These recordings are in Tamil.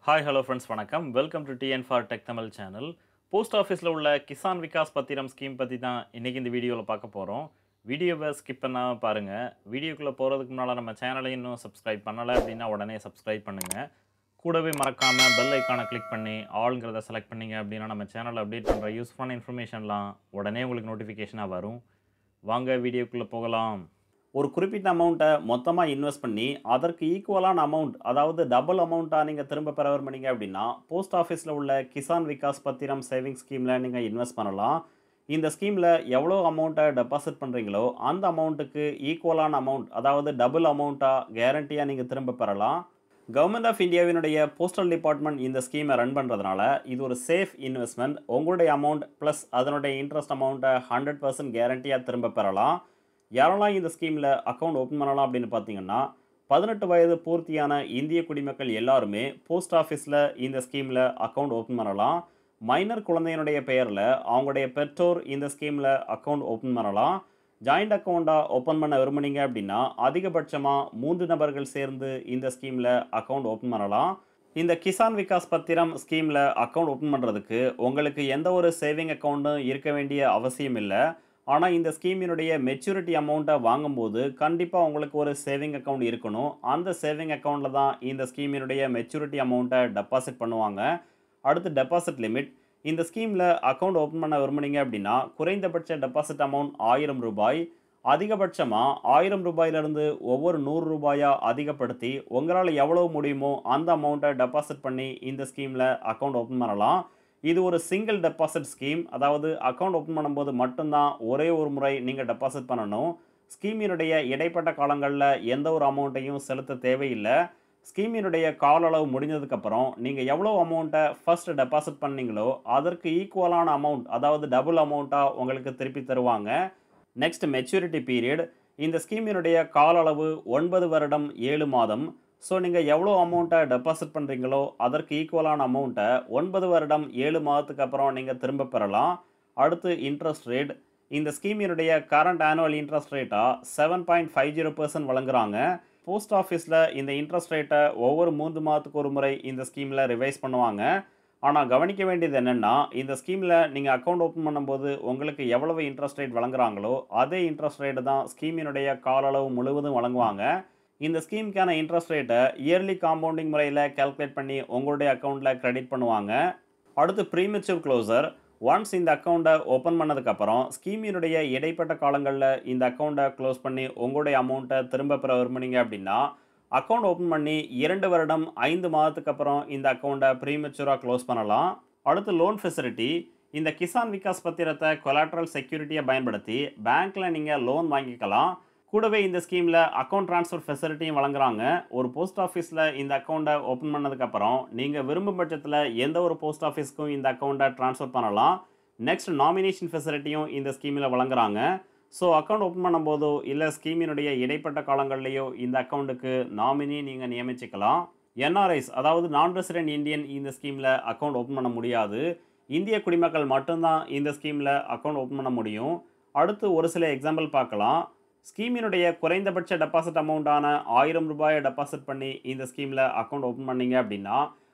ஹாய் ஹலோ ஃப்ரெண்ட்ஸ் வணக்கம். Welcome to TN for tech Tamil channel. Post ஆஃபீஸில் உள்ள கிசான் விகாஸ் பத்திரம் ஸ்கீம் பற்றி தான் இன்றைக்கி இந்த வீடியோவில் பார்க்க போகிறோம். வீடியோவை ஸ்கிப் பண்ணாமல் பாருங்கள். வீடியோக்குள்ளே போகிறதுக்கு முன்னால் நம்ம சேனலை இன்னும் சப்ஸ்கிரைப் பண்ணலை அப்படின்னா உடனே சப்ஸ்கிரைப் பண்ணுங்கள். கூடவே மறக்காமல் பெல் ஐக்கானை கிளிக் பண்ணி ஆளுங்கிறத செலக்ட் பண்ணிங்க அப்படின்னா நம்ம சேனலில் அப்டேட் பண்ணுற யூஸ்ஃபுல்லான இன்ஃபர்மேஷன்லாம் உடனே உங்களுக்கு நோட்டிஃபிகேஷனாக வரும். வாங்க வீடியோக்குள்ளே போகலாம். ஒரு குறிப்பிட்ட அமௌண்ட்டை மொத்தமாக இன்வெஸ்ட் பண்ணி அதற்கு ஈக்குவலான அமௌண்ட், அதாவது டபுள் அமௌண்ட்டாக நீங்கள் திரும்ப பெற விரும்புனீங்க அப்படின்னா போஸ்ட் ஆஃபீஸில் உள்ள கிசான் விகாஸ் பத்திரம் சேவிங்ஸ் ஸ்கீமில் நீங்கள் இன்வெஸ்ட் பண்ணலாம். இந்த ஸ்கீமில் எவ்வளோ அமௌண்ட்டை டெபாசிட் பண்ணுறீங்களோ அந்த அமௌண்ட்டுக்கு ஈக்குவலான அமௌண்ட், அதாவது டபுள் அமௌண்ட்டாக கேரண்டியாக நீங்கள் திரும்ப பெறலாம். கவர்மெண்ட் ஆஃப் இந்தியாவினுடைய போஸ்டல் டிபார்ட்மெண்ட் இந்த ஸ்கீமை ரன் பண்ணுறதுனால இது ஒரு சேஃப் இன்வெஸ்ட்மெண்ட். உங்களுடைய அமௌண்ட் ப்ளஸ் அதனுடைய இன்ட்ரெஸ்ட் அமௌண்ட்டை 100% கேரண்டியாக திரும்ப பெறலாம். யாரெல்லாம் இந்த ஸ்கீமில் அக்கௌண்ட் ஓப்பன் பண்ணலாம் அப்படின்னு பார்த்தீங்கன்னா 18 வயது பூர்த்தியான இந்திய குடிமக்கள் எல்லாருமே போஸ்ட் ஆஃபீஸில் இந்த ஸ்கீமில் அக்கௌண்ட் ஓப்பன் பண்ணலாம். மைனர் குழந்தையினுடைய பெயரில் அவங்களுடைய பெற்றோர் இந்த ஸ்கீமில் அக்கௌண்ட் ஓப்பன் பண்ணலாம். ஜாயிண்ட் அக்கௌண்ட்டாக ஓப்பன் பண்ண விரும்புனீங்க அப்படின்னா அதிகபட்சமாக 3 நபர்கள் சேர்ந்து இந்த ஸ்கீமில் அக்கௌண்ட் ஓப்பன் பண்ணலாம். இந்த கிசான் விகாஸ் பத்திரம் ஸ்கீமில் அக்கௌண்ட் ஓப்பன் பண்ணுறதுக்கு உங்களுக்கு எந்த ஒரு சேவிங் அக்கௌண்ட்டும் இருக்க வேண்டிய அவசியம் இல்லை. ஆனால் இந்த ஸ்கீமினுடைய மெச்சூரிட்டி அமௌண்ட்டை வாங்கும்போது கண்டிப்பாக உங்களுக்கு ஒரு சேவிங் அக்கௌண்ட் இருக்கணும். அந்த சேவிங் அக்கௌண்ட்டில் தான் இந்த ஸ்கீமினுடைய மெச்சூரிட்டி அமௌண்ட்டை டெபாசிட் பண்ணுவாங்க. அடுத்து டெபாசிட் லிமிட். இந்த ஸ்கீமில் அக்கௌண்ட் ஓப்பன் பண்ண விரும்புனீங்க அப்படின்னா குறைந்தபட்ச டெபாசிட் அமௌண்ட் 1000 ரூபாய். அதிகபட்சமாக 1000 ரூபாயிலிருந்து ஒவ்வொரு 100 ரூபாயாக அதிகப்படுத்தி உங்களால் எவ்வளவு முடியுமோ அந்த அமௌண்ட்டை டெபாசிட் பண்ணி இந்த ஸ்கீமில் அக்கௌண்ட் ஓப்பன் பண்ணலாம். இது ஒரு சிங்கிள் டெபாசிட் ஸ்கீம், அதாவது அக்கௌண்ட் ஓப்பன் பண்ணும்போது மட்டும்தான் ஒரே ஒரு முறை நீங்கள் டெபாசிட் பண்ணணும். ஸ்கீமினுடைய இடைப்பட்ட காலங்களில் எந்த ஒரு அமௌண்ட்டையும் செலுத்த தேவையில்லை. ஸ்கீமினுடைய கால அளவு முடிஞ்சதுக்கப்புறம் நீங்கள் எவ்வளோ அமௌண்ட்டை ஃபர்ஸ்ட் டெபாசிட் பண்ணீங்களோ அதற்கு ஈக்குவலான அமௌண்ட், அதாவது டபுள் அமௌண்ட்டாக உங்களுக்கு திருப்பி தருவாங்க. Next maturity period. இந்த ஸ்கீமினுடைய கால அளவு 9 வருடம் 7 மாதம். ஸோ நீங்கள் எவ்வளோ அமௌண்ட்டை டெபாசிட் பண்ணுறீங்களோ அதற்கு ஈக்குவலான அமௌண்ட்டை 9 வருடம் 7 மாதத்துக்கு அப்புறம் நீங்கள் திரும்ப பெறலாம். அடுத்து இன்ட்ரெஸ்ட் ரேட். இந்த ஸ்கீமினுடைய கரண்ட் ஆனுவல் இன்ட்ரெஸ்ட் ரேட்டாக 7.50% வழங்குறாங்க. போஸ்ட் ஆஃபீஸில் இந்த இன்ட்ரெஸ்ட் ரேட்டை ஒவ்வொரு 3 மாதத்துக்கு ஒரு முறை இந்த ஸ்கீமில் ரிவைஸ் பண்ணுவாங்க. ஆனால் கவனிக்க வேண்டியது என்னென்னா, இந்த ஸ்கீமில் நீங்கள் அக்கௌண்ட் ஓப்பன் பண்ணும்போது உங்களுக்கு எவ்வளவு இன்ட்ரெஸ்ட் ரேட் வழங்குறாங்களோ அதே இன்ட்ரெஸ்ட் ரேட்டு தான் ஸ்கீமினுடைய கால அளவு முழுவதும் வழங்குவாங்க. இந்த ஸ்கீமுக்கான இன்ட்ரெஸ்ட் ரேட்டை இயர்லி காம்பவுண்டிங் முறையில் கால்குலேட் பண்ணி உங்களுடைய அக்கௌண்ட்டில் கிரெடிட் பண்ணுவாங்க. அடுத்து ப்ரீமெச்சூர் க்ளோசர். ஒன்ஸ் இந்த அக்கௌண்ட்டை ஓப்பன் பண்ணதுக்கப்புறம் ஸ்கீமினுடைய இடைப்பட்ட காலங்களில் இந்த அக்கௌண்ட்டை க்ளோஸ் பண்ணி உங்களுடைய அமௌண்ட்டை திரும்ப பெற விரும்புனீங்க அப்படின்னா அக்கௌண்ட் ஓப்பன் பண்ணி 2 வருடம் 5 மாதத்துக்கு அப்புறம் இந்த அக்கௌண்ட்டை ப்ரீமெச்சூராக க்ளோஸ் பண்ணலாம். அடுத்து லோன் ஃபெசிலிட்டி. இந்த கிசான் விகாஸ் பத்திரத்தை கொலாட்ரல் செக்யூரிட்டியை பயன்படுத்தி பேங்க்கில் நீங்கள் லோன் வாங்கிக்கலாம். கூடவே இந்த ஸ்கீமில் அக்கௌண்ட் ட்ரான்ஸ்ஃபர் ஃபெசிலிட்டியும் வழங்குறாங்க. ஒரு போஸ்ட் ஆஃபீஸில் இந்த அக்கௌண்ட்டை ஓப்பன் பண்ணதுக்கப்புறம் நீங்கள் விரும்பும் பட்சத்தில் எந்த ஒரு போஸ்ட் ஆஃபீஸ்க்கும் இந்த அக்கௌண்ட்டை ட்ரான்ஸ்ஃபர் பண்ணலாம். நெக்ஸ்ட் நாமினேஷன் ஃபெசிலிட்டியும் இந்த ஸ்கீமில் வழங்குறாங்க. ஸோ அக்கௌண்ட் ஓப்பன் பண்ணும்போதோ இல்லை ஸ்கீமினுடைய இடைப்பட்ட காலங்கள்லேயோ இந்த அக்கௌண்ட்டுக்கு நாமினி நீங்கள் நியமிச்சிக்கலாம். என்ஆர்ஐஸ், அதாவது நான் ரெசிடென்ட் இந்தியன், இந்த ஸ்கீமில் அக்கௌண்ட் ஓப்பன் பண்ண முடியாது. இந்திய குடிமக்கள் மட்டும்தான் இந்த ஸ்கீமில் அக்கௌண்ட் ஓப்பன் பண்ண முடியும். அடுத்து ஒரு சில எக்ஸாம்பிள் பார்க்கலாம். ஸ்கீமினுடைய குறைந்தபட்ச டெபாசிட் அமௌண்ட்டான 1000 ரூபாயை டெபாசிட் பண்ணி இந்த ஸ்கீமில் அக்கௌண்ட் ஓப்பன் பண்ணீங்க அப்படின்னா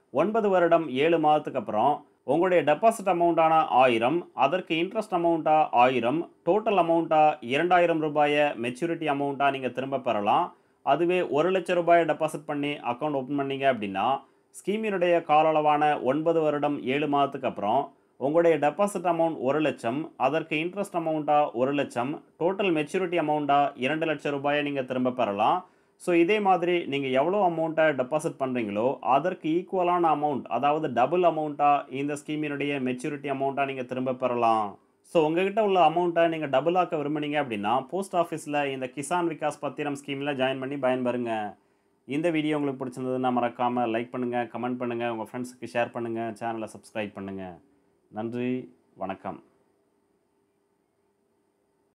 9 வருடம் 7 மாதத்துக்கு அப்புறம் உங்களுடைய டெபாசிட் அமௌண்ட்டான 1000, அதற்கு இன்ட்ரெஸ்ட் அமௌண்ட்டாக 1000, டோட்டல் அமௌண்ட்டாக 2000 ரூபாயை மெச்சூரிட்டி அமௌண்ட்டாக நீங்கள் திரும்ப பெறலாம். அதுவே 1 லட்சம் ரூபாயை டெபாசிட் பண்ணி அக்கௌண்ட் ஓப்பன் பண்ணீங்க அப்படின்னா ஸ்கீமினுடைய கால அளவான 9 வருடம் 7 மாதத்துக்கு அப்புறம் உங்களுடைய டெபாசிட் அமௌண்ட் 1 லட்சம், அதற்கு இன்ட்ரெஸ்ட் அமௌண்ட்டாக 1 லட்சம், டோட்டல் மெச்சூரிட்டி அமௌண்ட்டாக 2 லட்சம் ரூபாயை நீங்கள் திரும்ப பெறலாம். ஸோ இதே மாதிரி நீங்கள் எவ்வளோ அமௌண்ட்டை டெபாசிட் பண்ணுறீங்களோ அதற்கு ஈக்குவலான அமௌண்ட், அதாவது டபுள் அமௌண்ட்டாக இந்த ஸ்கீமினுடைய மெச்சூரிட்டி அமௌண்ட்டாக நீங்கள் திரும்ப பெறலாம். ஸோ உங்ககிட்ட உள்ள அமௌண்ட்டை நீங்கள் டபுள் ஆக்க விரும்புனீங்க அப்படின்னா போஸ்ட் ஆஃபீஸில் இந்த கிசான் விகாஸ் பத்திரம் ஸ்கீமில் ஜாயின் பண்ணி பயன்பெறுங்க. இந்த வீடியோ உங்களுக்கு பிடிச்சிருந்ததுன்னா மறக்காமல் லைக் பண்ணுங்கள், கமெண்ட் பண்ணுங்கள், உங்கள் ஃப்ரெண்ட்ஸுக்கு ஷேர் பண்ணுங்கள், சேனலை சப்ஸ்கிரைப் பண்ணுங்கள். நன்றி, வணக்கம்.